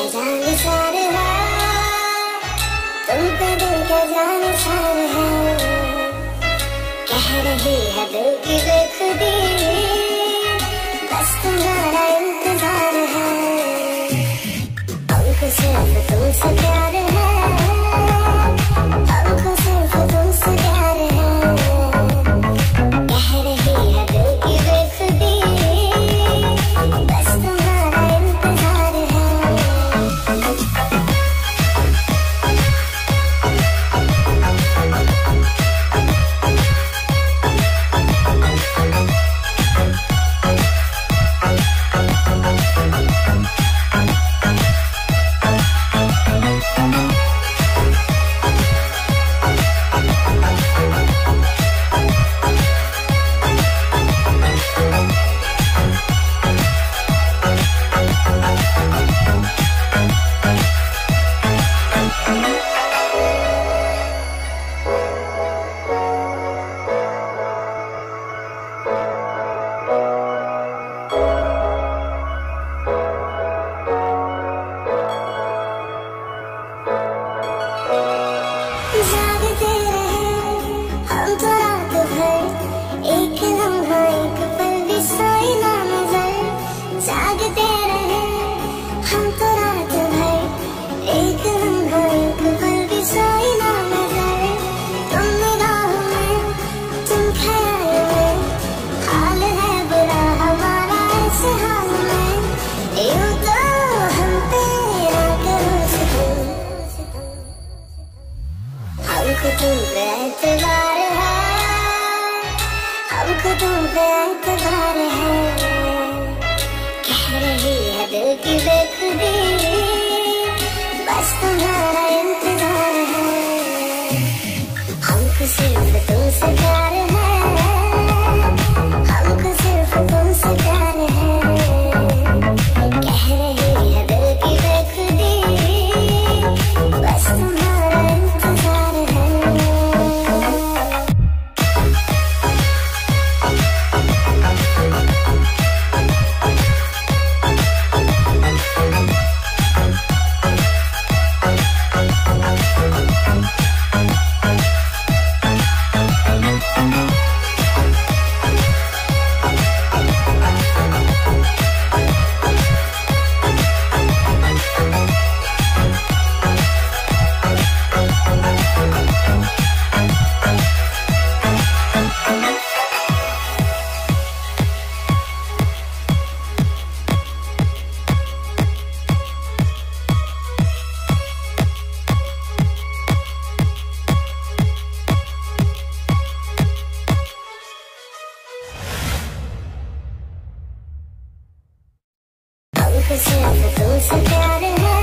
जान सार है, तुम पे दिल का जान सार है। कह रही है दिल की बेखुदी, बस तुम्हारा इंतजार है। हमको सिर्फ तुमसे प्यार है, हमको सिर्फ तुमसे प्यार है। कह रही है दिल की बेखुदी, बस तुम्हारा इंतजार है। जागते रहे हम तो रात भर, एक लम्हा एक पल भी सोई ना नजर। जागते रहे हम तो रात भर, एक लम्हा एक पल भी सोई ना नजर। तुम निगाहों में, तुम ख्याल में, हाल है बुरा हमारा ऐसे हाल में। यूं तो हम पे ना करो सितम, हमको तुम पे एतबार है, हमको तुम पे एतबार है। कह रही है दिल की बेखुदी, बस तुम्हारा इंतजार है। हमको सिर्फ तुमसे प्यार है, हमको सिर्फ तुमसे प्यार है। कह रही है दिल की बेखुदी, बस तुम्हारा इंतजार है। हमको सिर्फ तुमसे प्यार है,